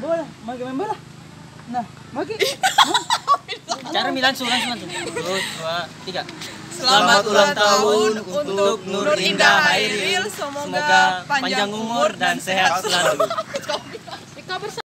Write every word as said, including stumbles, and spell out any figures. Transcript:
bola, magi main bola. Nah, magi. Cara Milan suran suran. Satu, dua, tiga. Selamat ulang tahun untuk Nur Indah Hairil. Semoga panjang umur dan sehat selalu.